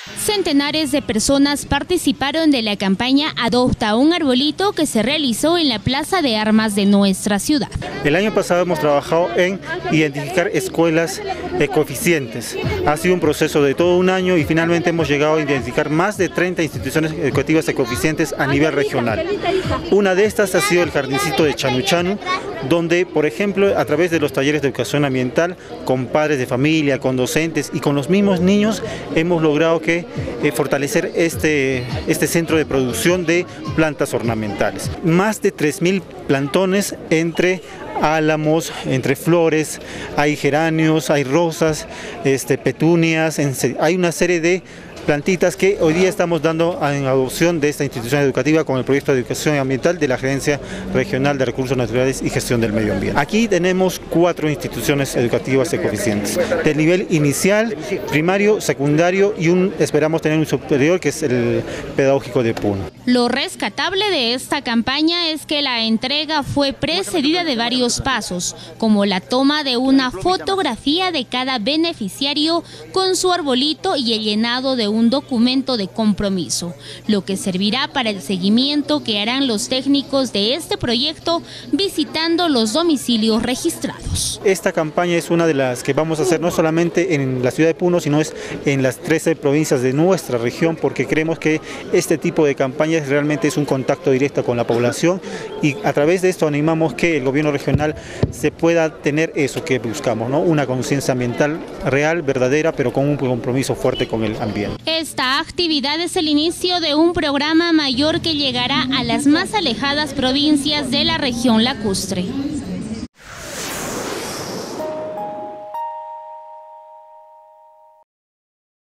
Centenares de personas participaron de la campaña Adopta un arbolito que se realizó en la Plaza de Armas de nuestra ciudad. El año pasado hemos trabajado en identificar escuelas ecoeficientes. Ha sido un proceso de todo un año y finalmente hemos llegado a identificar más de 30 instituciones educativas ecoeficientes a nivel regional. Una de estas ha sido el Jardincito de Chanu Chanu, donde, por ejemplo, a través de los talleres de educación ambiental, con padres de familia, con docentes y con los mismos niños, hemos logrado fortalecer este centro de producción de plantas ornamentales. Más de 3.000 plantones entre álamos, entre flores, hay geranios, hay rosas, petunias, hay una serie de plantitas que hoy día estamos dando en adopción de esta institución educativa con el proyecto de educación ambiental de la Gerencia Regional de Recursos Naturales y Gestión del Medio Ambiente. Aquí tenemos 4 instituciones educativas ecoeficientes, del nivel inicial, primario, secundario y esperamos tener un superior que es el pedagógico de Puno. Lo rescatable de esta campaña es que la entrega fue precedida de varios pasos, como la toma de una fotografía de cada beneficiario con su arbolito y el llenado de un documento de compromiso, lo que servirá para el seguimiento que harán los técnicos de este proyecto visitando los domicilios registrados. Esta campaña es una de las que vamos a hacer no solamente en la ciudad de Puno, sino es en las 13 provincias de nuestra región, porque creemos que este tipo de campañas realmente es un contacto directo con la población y a través de esto animamos que el gobierno regional se pueda tener eso que buscamos, ¿no? Una conciencia ambiental real, verdadera, pero con un compromiso fuerte con el ambiente. Esta actividad es el inicio de un programa mayor que llegará a las más alejadas provincias de la región lacustre.